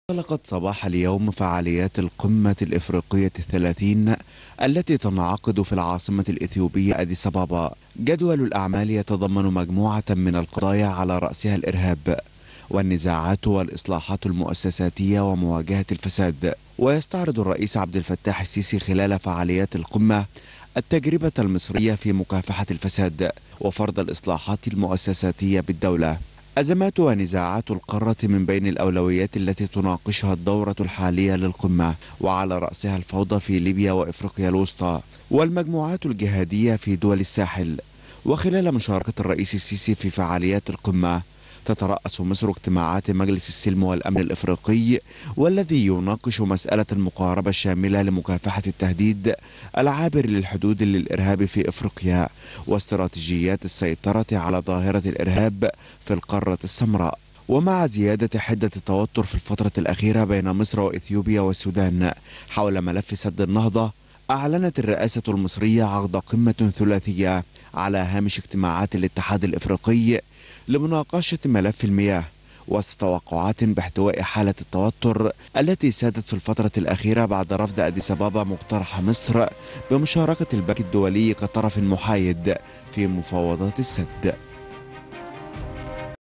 انطلقت صباح اليوم فعاليات القمة الإفريقية الثلاثين التي تنعقد في العاصمة الإثيوبية أديس أبابا. جدول الأعمال يتضمن مجموعة من القضايا على رأسها الإرهاب والنزاعات والإصلاحات المؤسساتية ومواجهة الفساد. ويستعرض الرئيس عبد الفتاح السيسي خلال فعاليات القمة التجربة المصرية في مكافحة الفساد وفرض الإصلاحات المؤسساتية بالدولة. أزمات ونزاعات القارة من بين الأولويات التي تناقشها الدورة الحالية للقمة، وعلى رأسها الفوضى في ليبيا وإفريقيا الوسطى والمجموعات الجهادية في دول الساحل. وخلال مشاركة الرئيس السيسي في فعاليات القمة، تترأس مصر اجتماعات مجلس السلم والأمن الإفريقي، والذي يناقش مسألة المقاربة الشاملة لمكافحة التهديد العابر للحدود للإرهاب في إفريقيا واستراتيجيات السيطرة على ظاهرة الإرهاب في القارة السمراء. ومع زيادة حدة التوتر في الفترة الأخيرة بين مصر وإثيوبيا والسودان حول ملف سد النهضة، أعلنت الرئاسة المصرية عقد قمة ثلاثية على هامش اجتماعات الاتحاد الإفريقي لمناقشة ملف المياه، وسط توقعات باحتواء حالة التوتر التي سادت في الفترة الأخيرة بعد رفض أديس أبابا مقترح مصر بمشاركة البنك الدولي كطرف محايد في مفاوضات السد.